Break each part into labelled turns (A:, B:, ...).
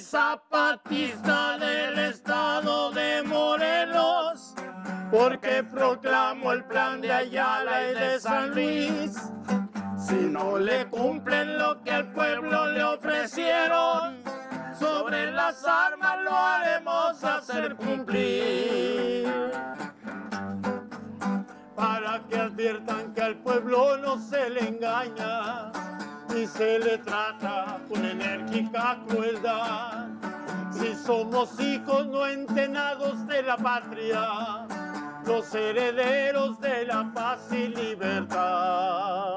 A: zapatista del estado de Morelos, porque proclamo el plan de Ayala y de San Luis. Si no le cumplen lo que al pueblo le ofrecieron, sobre las armas lo haremos hacer cumplir. Para que adviertan que al pueblo no se le engaña, ni se le trata con enérgica crueldad. Si somos hijos no entrenados de la patria, los herederos de la paz y libertad.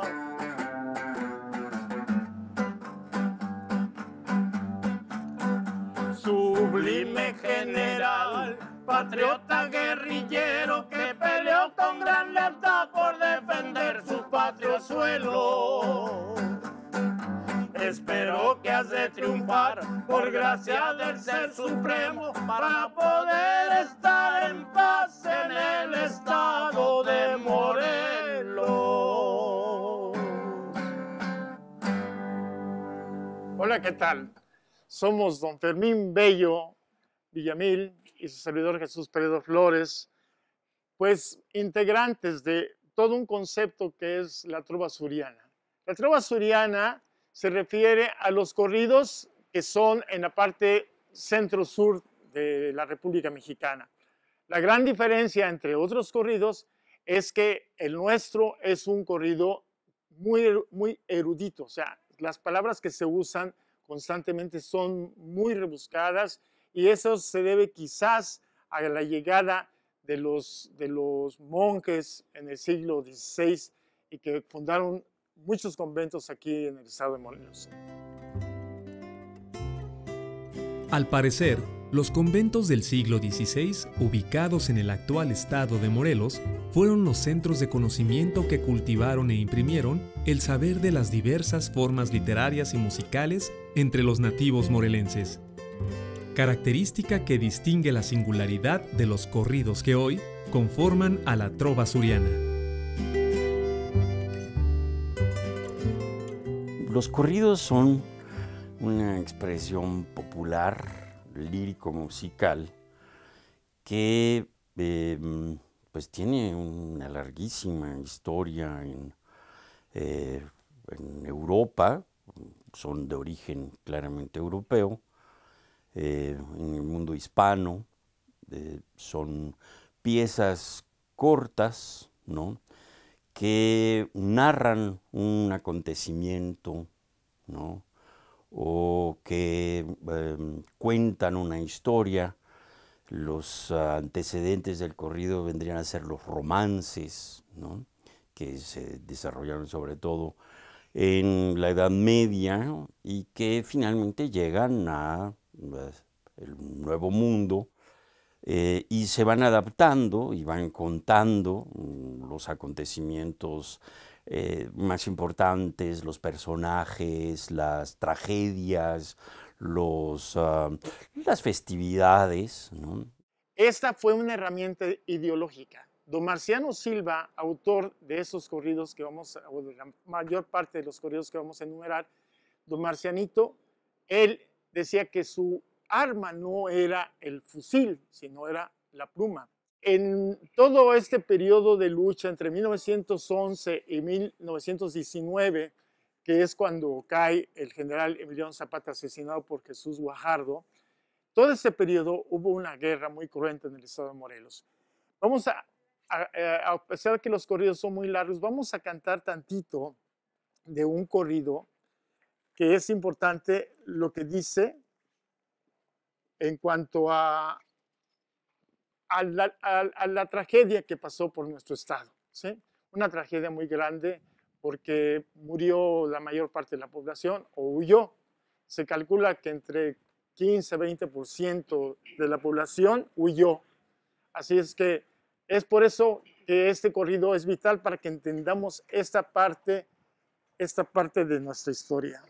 A: Sublime general, patriota guerrillero que peleó con gran lealtad por defender su patrio suelo. Espero que has de triunfar por gracia del Ser Supremo para poder estar en paz en el estado de Morelos. Hola, ¿qué tal? Somos don Fermín Bello Villamil y su servidor Jesús Peredo Flores, pues integrantes de todo un concepto que es la trova suriana. La trova suriana se refiere a los corridos que son en la parte centro-sur de la República Mexicana. La gran diferencia entre otros corridos es que el nuestro es un corrido muy erudito, o sea, las palabras que se usan constantemente son muy rebuscadas y eso se debe quizás a la llegada de los monjes en el siglo XVI y que fundaron muchos conventos aquí en el estado de Morelos.
B: Al parecer, los conventos del siglo XVI, ubicados en el actual estado de Morelos, fueron los centros de conocimiento que cultivaron e imprimieron el saber de las diversas formas literarias y musicales entre los nativos morelenses. Característica que distingue la singularidad de los corridos que hoy conforman a la trova suriana.
C: Los corridos son una expresión popular, lírico-musical, que pues tiene una larguísima historia en Europa, son de origen claramente europeo, en el mundo hispano, son piezas cortas, ¿no?, que narran un acontecimiento, ¿no?, o que cuentan una historia. Los antecedentes del corrido vendrían a ser los romances, ¿no?, que se desarrollaron sobre todo en la Edad Media y que finalmente llegan a el Nuevo Mundo y se van adaptando y van contando los acontecimientos más importantes, los personajes, las tragedias, las festividades, ¿no?
A: Esta fue una herramienta ideológica. Don Marciano Silva, autor de esos corridos que o de la mayor parte de los corridos que vamos a enumerar, don Marcianito, él decía que su arma no era el fusil, sino era la pluma. En todo este periodo de lucha entre 1911 y 1919, que es cuando cae el general Emiliano Zapata asesinado por Jesús Guajardo, todo ese periodo hubo una guerra muy cruenta en el estado de Morelos. Vamos a pesar de que los corridos son muy largos, vamos a cantar tantito de un corrido que es importante lo que dice en cuanto a la tragedia que pasó por nuestro estado, ¿sí? Una tragedia muy grande porque murió la mayor parte de la población o huyó. Se calcula que entre 15-20% de la población huyó. Así es que es por eso que este corrido es vital para que entendamos esta parte de nuestra historia.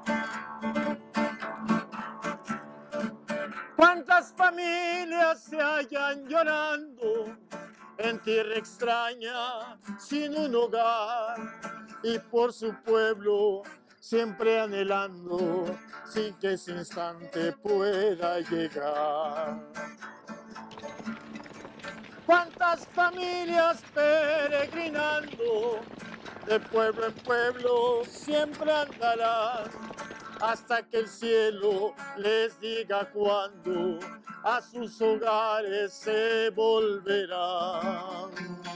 A: ¿Cuántas familias se han van llorando en tierra extraña, sin un hogar, y por su pueblo siempre anhelando, sin que ese instante pueda llegar. ¿Cuántas familias peregrinando, de pueblo en pueblo siempre andarán, hasta que el cielo les diga cuándo a sus hogares se volverán?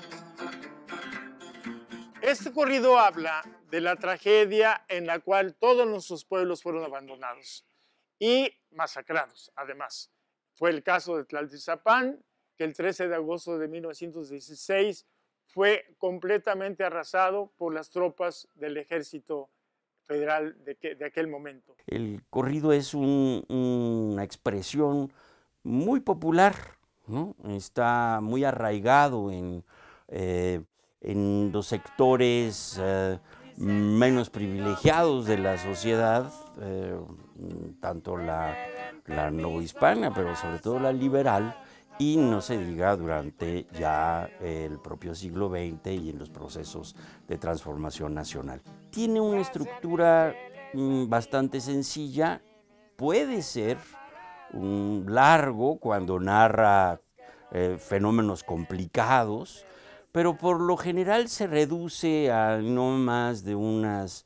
A: Este corrido habla de la tragedia en la cual todos nuestros pueblos fueron abandonados y masacrados, además. Fue el caso de Tlaltizapán, que el 13 de agosto de 1916 fue completamente arrasado por las tropas del ejército federal de aquel momento.
C: El corrido es una expresión muy popular, ¿no? Está muy arraigado en los sectores menos privilegiados de la sociedad, tanto la novohispana, pero sobre todo la liberal, y no se diga durante ya el propio siglo XX y en los procesos de transformación nacional. Tiene una estructura bastante sencilla, puede ser largo cuando narra fenómenos complicados, pero por lo general se reduce a no más de unas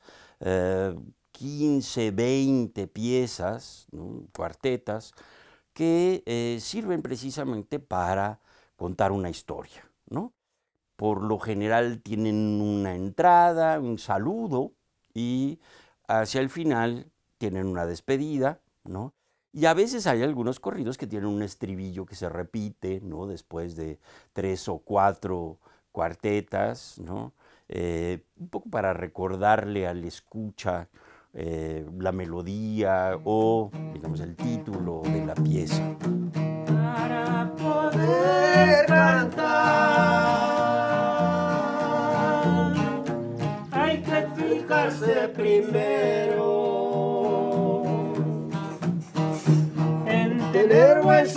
C: 15, 20 piezas, ¿no? Cuartetas, que sirven precisamente para contar una historia, ¿no? Por lo general tienen una entrada, un saludo, y hacia el final tienen una despedida, ¿no? Y a veces hay algunos corridos que tienen un estribillo que se repite, ¿no? Después de 3 o 4 cuartetas, ¿no? Un poco para recordarle al escucha la melodía o, digamos, el título de la pieza.
D: Para poder cantar hay que fijarse primero en tener buen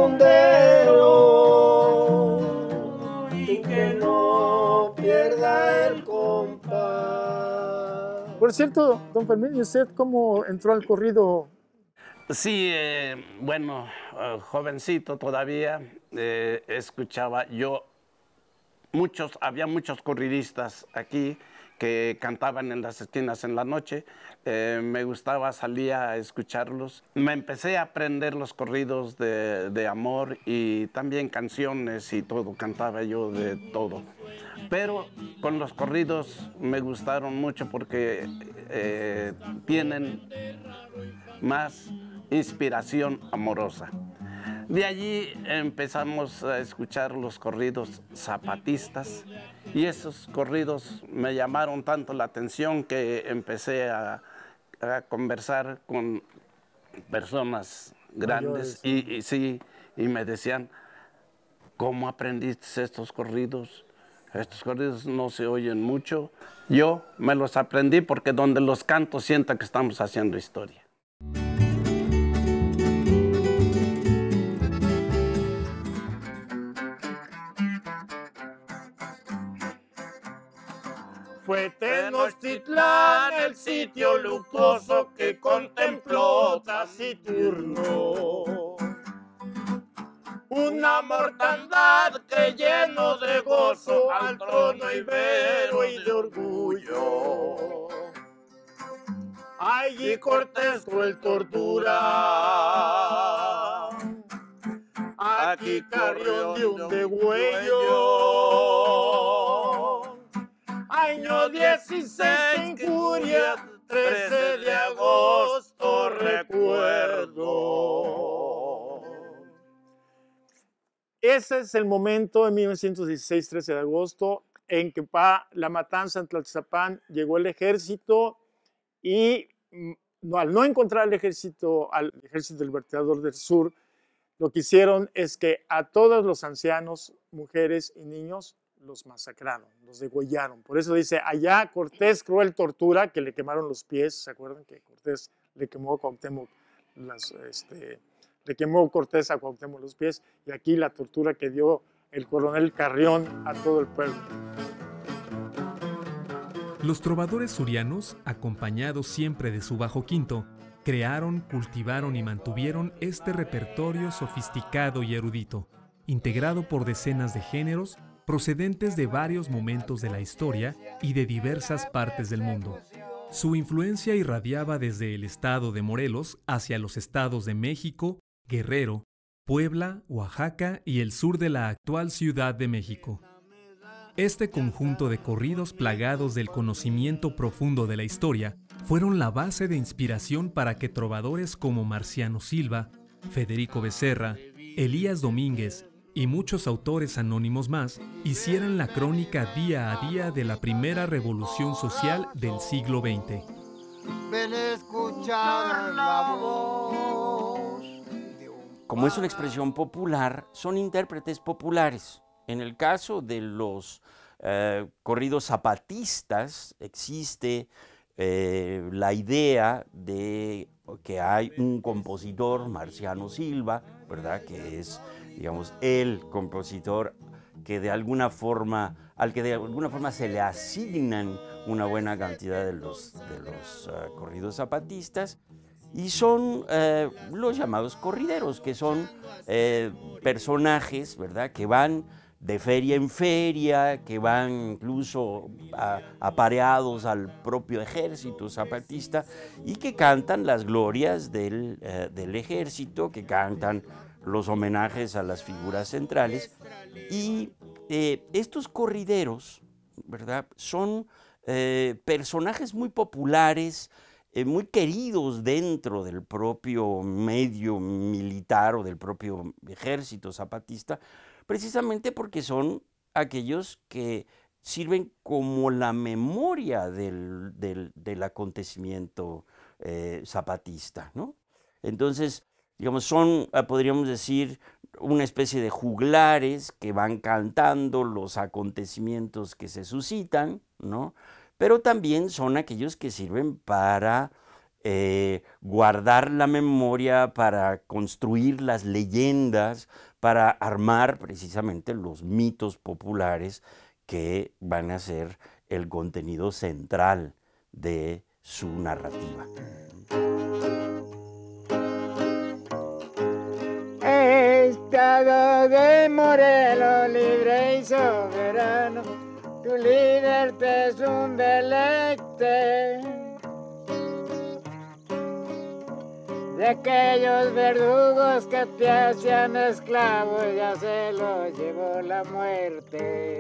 D: segundero y que no pierda el compás.
A: Por cierto, don Fermín, ¿y usted cómo entró al corrido?
E: Sí, bueno, jovencito todavía, escuchaba yo había muchos corridistas aquí que cantaban en las esquinas en la noche. Me gustaba, salía a escucharlos. Me empecé a aprender los corridos de amor y también canciones y todo, cantaba yo de todo. Pero con los corridos me gustaron mucho porque tienen más inspiración amorosa. De allí empezamos a escuchar los corridos zapatistas y esos corridos me llamaron tanto la atención que empecé a conversar con personas grandes y me decían, ¿cómo aprendiste estos corridos? Estos corridos no se oyen mucho. Yo me los aprendí porque donde los canto siento que estamos haciendo historia.
A: Fue Tenochtitlán el sitio luctuoso que contempló Taciturno. Una mortandad que lleno de gozo al trono ibero y de orgullo. Allí Cortés cruel tortura, aquí Carrión de un degüello. Año 16, injuria, 13 de agosto, recuerdo. Ese es el momento en 1916, 13 de agosto, en que para la matanza en Tlaltizapán llegó el ejército y al no encontrar al ejército libertador del sur, lo que hicieron es que a todos los ancianos, mujeres y niños los masacraron, los degollaron. Por eso dice, allá Cortés cruel tortura, que le quemaron los pies. ¿Se acuerdan que Cortés le quemó a Cuauhtémoc le quemó Cortés a Cuauhtémoc los pies, y aquí la tortura que dio el coronel Carrión a todo el pueblo.
B: Los trovadores surianos, acompañados siempre de su bajo quinto, crearon, cultivaron y mantuvieron este repertorio sofisticado y erudito, integrado por decenas de géneros procedentes de varios momentos de la historia y de diversas partes del mundo. Su influencia irradiaba desde el estado de Morelos hacia los estados de México, Guerrero, Puebla, Oaxaca y el sur de la actual Ciudad de México. Este conjunto de corridos plagados del conocimiento profundo de la historia fueron la base de inspiración para que trovadores como Marciano Silva, Federico Becerra, Elías Domínguez y muchos autores anónimos más hicieran la crónica día a día de la primera revolución social del siglo XX.
D: Ven a escuchar la voz.
C: Como es una expresión popular, son intérpretes populares. En el caso de los corridos zapatistas existe la idea de que hay un compositor, Marciano Silva, ¿verdad?, que es, digamos, el compositor que de alguna forma, al que de alguna forma se le asignan una buena cantidad de los corridos zapatistas, y son los llamados corrideros, que son personajes, ¿verdad?, que van de feria en feria, que van incluso apareados al propio ejército zapatista y que cantan las glorias del ejército, que cantan los homenajes a las figuras centrales. Y estos corrideros, ¿verdad?, son personajes muy populares, muy queridos dentro del propio medio militar o del propio ejército zapatista, precisamente porque son aquellos que sirven como la memoria del acontecimiento zapatista, ¿no? Entonces, digamos, son, podríamos decir, una especie de juglares que van cantando los acontecimientos que se suscitan, ¿no? Pero también son aquellos que sirven para guardar la memoria, para construir las leyendas, para armar precisamente los mitos populares que van a ser el contenido central de su narrativa.
F: Estado de Morelos, libre y soberano, tu líder te es un deleite. De aquellos verdugos que te hacían esclavo, ya se los llevó la muerte.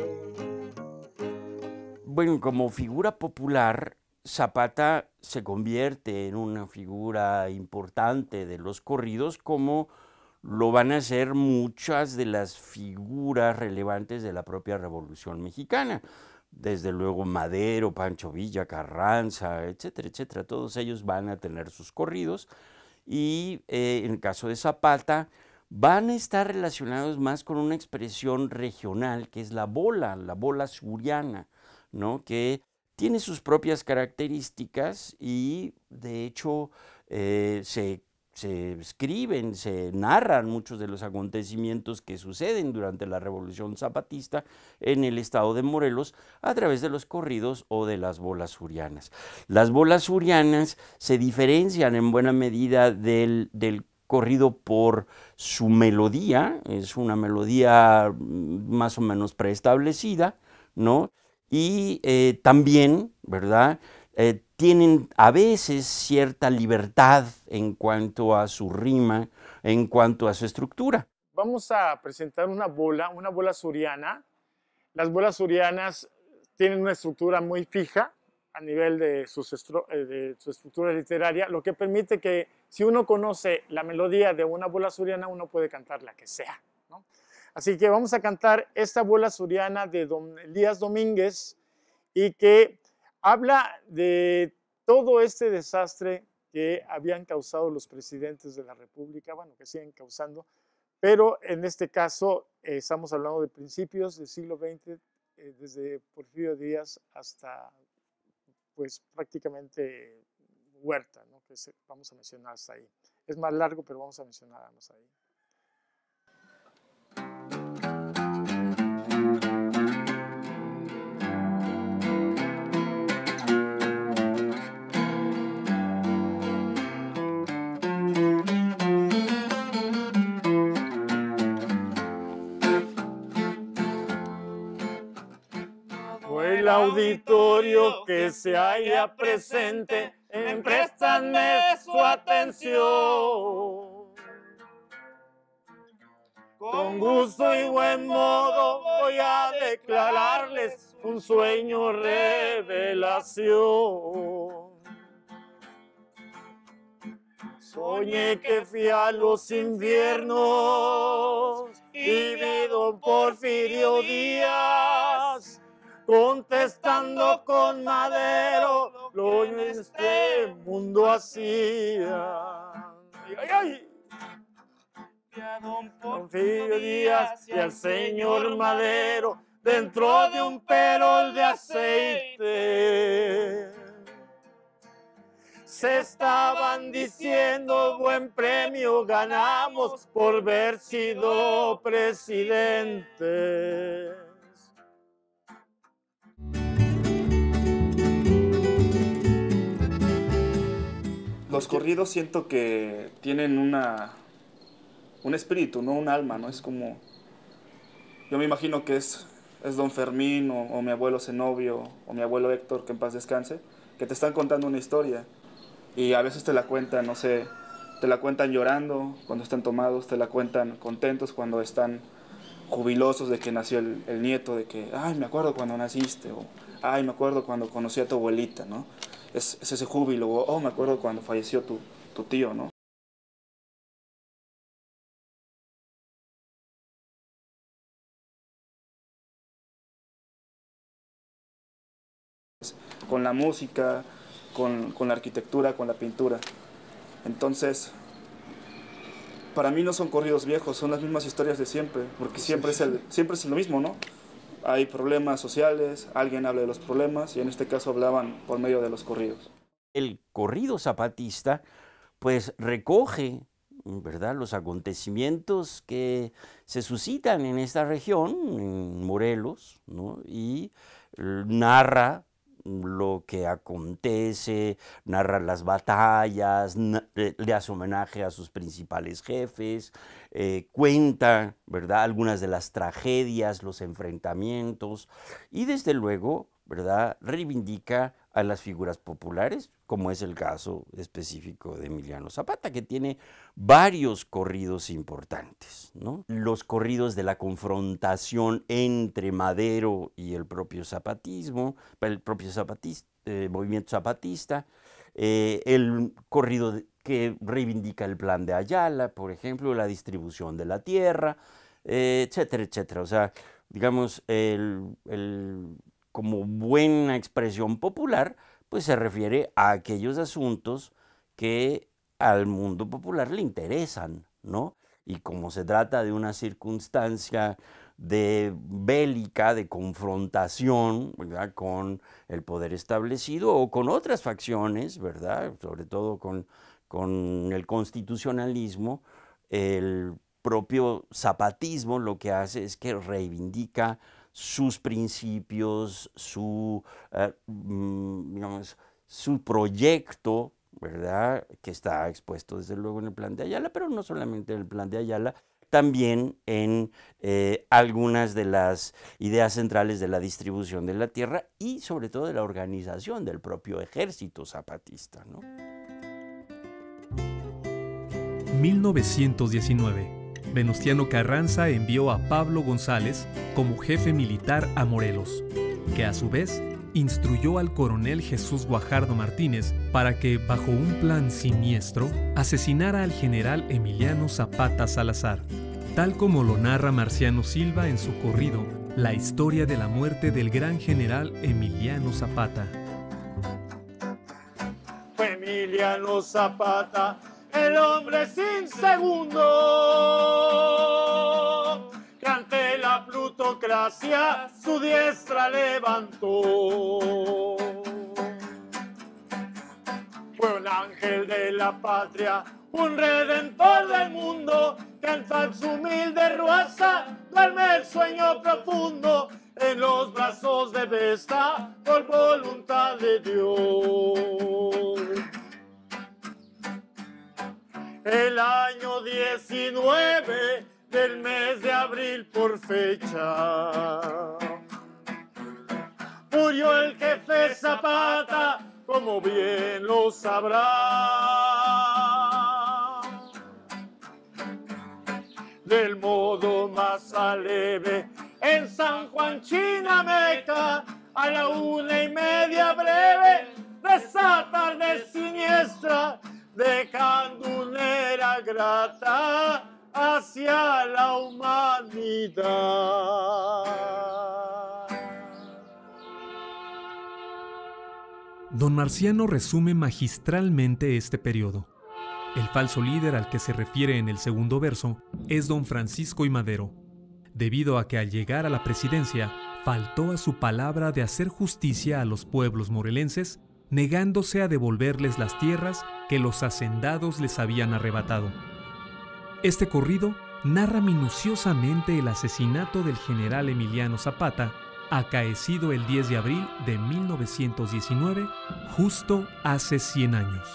C: Bueno, como figura popular, Zapata se convierte en una figura importante de los corridos, como lo van a ser muchas de las figuras relevantes de la propia Revolución Mexicana. Desde luego Madero, Pancho Villa, Carranza, etcétera, etcétera. Todos ellos van a tener sus corridos. Y en el caso de Zapata, van a estar relacionados más con una expresión regional, que es la bola suriana, ¿no?, que tiene sus propias características y, de hecho, se escriben, se narran muchos de los acontecimientos que suceden durante la Revolución Zapatista en el estado de Morelos a través de los corridos o de las bolas surianas. Las bolas surianas se diferencian en buena medida del corrido por su melodía, es una melodía más o menos preestablecida, ¿no? Y también, ¿verdad?, tienen a veces cierta libertad en cuanto a su rima, en cuanto a su estructura.
A: Vamos a presentar una bola suriana. Las bolas surianas tienen una estructura muy fija a nivel de su estructura literaria, lo que permite que si uno conoce la melodía de una bola suriana, uno puede cantar la que sea, ¿no? Así que vamos a cantar esta bola suriana de don Elías Domínguez, y que habla de todo este desastre que habían causado los presidentes de la República, bueno, que siguen causando, pero en este caso estamos hablando de principios del siglo XX, desde Porfirio Díaz hasta, pues, prácticamente Huerta, ¿no?, que vamos a mencionar hasta ahí. Es más largo, pero vamos a mencionarnos ahí. El auditorio que se halla presente, préstame su atención. Con gusto y buen modo voy a declararles un sueño revelación. Soñé que fui a los infiernos y vi don Porfirio Díaz contestando con Madero lo en este mundo hacía. ¡Ay, ay! Y a don Porfirio Díaz y al señor Madero dentro de un perol de aceite. Se estaban diciendo buen premio ganamos por haber sido presidentes.
G: Los corridos siento que tienen un espíritu, ¿no? Un alma, ¿no? Es como... Yo me imagino que es don Fermín o mi abuelo Zenobio o mi abuelo Héctor, que en paz descanse, que te están contando una historia y a veces te la cuentan, no sé, te la cuentan llorando cuando están tomados, te la cuentan contentos cuando están jubilosos de que nació el nieto, de que, ay, me acuerdo cuando naciste, o ay, me acuerdo cuando conocí a tu abuelita, ¿no? Es ese júbilo, o oh, me acuerdo cuando falleció tu tío, ¿no? Con la música, con la arquitectura, con la pintura. Entonces, para mí no son corridos viejos, son las mismas historias de siempre, porque siempre es lo mismo, ¿no? Hay problemas sociales, alguien habla de los problemas y en este caso hablaban por medio de los corridos.
C: El corrido zapatista pues recoge, ¿verdad?, los acontecimientos que se suscitan en esta región, en Morelos, ¿no? Y narra lo que acontece, narra las batallas, le hace homenaje a sus principales jefes, cuenta, ¿verdad?, algunas de las tragedias, los enfrentamientos y desde luego, ¿verdad?, reivindica a las figuras populares, como es el caso específico de Emiliano Zapata, que tiene varios corridos importantes, ¿no? Los corridos de la confrontación entre Madero y el propio zapatismo, el propio movimiento zapatista, el corrido que reivindica el plan de Ayala, por ejemplo, la distribución de la tierra, etcétera, etcétera. O sea, digamos, como buena expresión popular, pues se refiere a aquellos asuntos que al mundo popular le interesan, ¿no? Y como se trata de una circunstancia bélica, de confrontación, ¿verdad?, con el poder establecido o con otras facciones, ¿verdad?, sobre todo con el constitucionalismo, el propio zapatismo lo que hace es que reivindica sus principios, digamos, su proyecto, ¿verdad?, que está expuesto desde luego en el plan de Ayala, pero no solamente en el plan de Ayala, también en algunas de las ideas centrales de la distribución de la tierra y sobre todo de la organización del propio ejército zapatista, ¿no?
B: 1919. Venustiano Carranza envió a Pablo González como jefe militar a Morelos, que a su vez instruyó al coronel Jesús Guajardo Martínez para que, bajo un plan siniestro, asesinara al general Emiliano Zapata Salazar, tal como lo narra Marciano Silva en su corrido La historia de la muerte del gran general Emiliano Zapata.
A: Fue Emiliano Zapata, el hombre sin segundo, que ante la plutocracia su diestra levantó. Fue un ángel de la patria, un redentor del mundo, que en su humilde ruaza duerme el sueño profundo en los brazos de Vesta por voluntad de Dios. El año 19 del mes de abril por fecha, murió el jefe Zapata, como bien lo sabrá. Del modo más aleve, en San Juan Chinameca, a la 1:30 breve, de esa tarde siniestra, dejando una era grata hacia la humanidad.
B: Don Marciano resume magistralmente este periodo. El falso líder al que se refiere en el segundo verso es don Francisco I. Madero, debido a que al llegar a la presidencia faltó a su palabra de hacer justicia a los pueblos morelenses, negándose a devolverles las tierras que los hacendados les habían arrebatado. Este corrido narra minuciosamente el asesinato del general Emiliano Zapata, acaecido el 10 de abril de 1919, justo hace 100 años.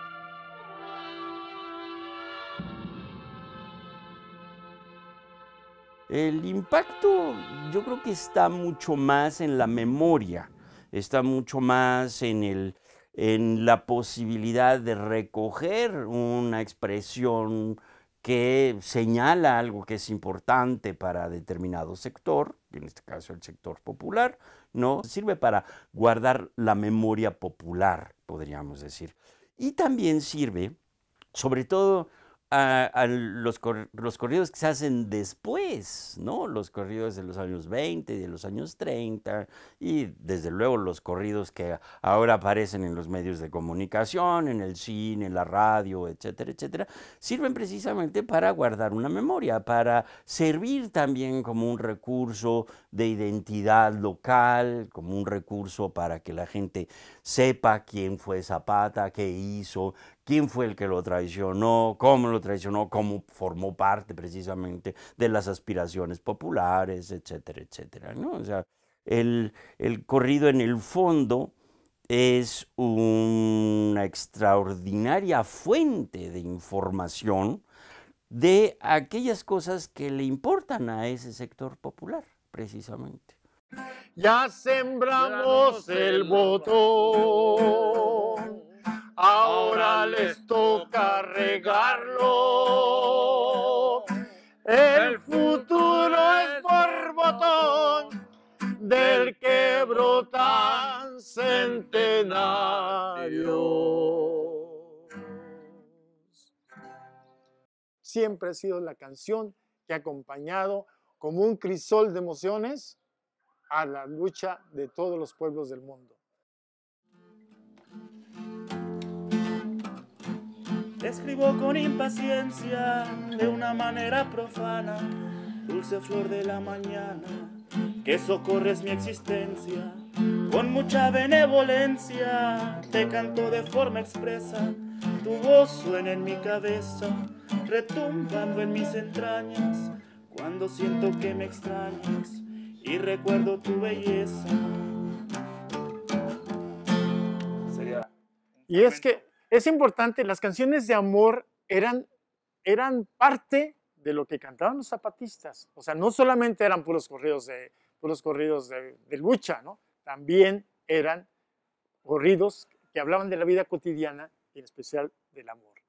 C: El impacto yo creo que está mucho más en la memoria, está mucho más en la posibilidad de recoger una expresión que señala algo que es importante para determinado sector, en este caso el sector popular, ¿no? Sirve para guardar la memoria popular, podríamos decir. Y también sirve, sobre todo, a los corridos que se hacen después, ¿no? Los corridos de los años 20, de los años 30, y desde luego los corridos que ahora aparecen en los medios de comunicación, en el cine, en la radio, etcétera, etcétera, sirven precisamente para guardar una memoria, para servir también como un recurso de identidad local, como un recurso para que la gente sepa quién fue Zapata, qué hizo, quién fue el que lo traicionó, cómo lo traicionó, cómo formó parte precisamente de las aspiraciones populares, etcétera, etcétera, ¿no? O sea, el corrido en el fondo es una extraordinaria fuente de información de aquellas cosas que le importan a ese sector popular, precisamente.
A: Ya sembramos el botón, ahora les toca regarlo. El futuro es borbotón del que brotan centenarios. Siempre ha sido la canción que ha acompañado como un crisol de emociones a la lucha de todos los pueblos del mundo.
H: Te escribo con impaciencia, de una manera profana, dulce flor de la mañana, que socorres mi existencia. Con mucha benevolencia te canto de forma expresa, tu voz suena en mi cabeza, retumbando en mis entrañas, cuando siento que me extrañas y recuerdo tu belleza.
A: Y es que es importante, las canciones de amor eran parte de lo que cantaban los zapatistas. O sea, no solamente eran puros corridos de lucha, ¿no? También eran corridos que hablaban de la vida cotidiana y en especial del amor.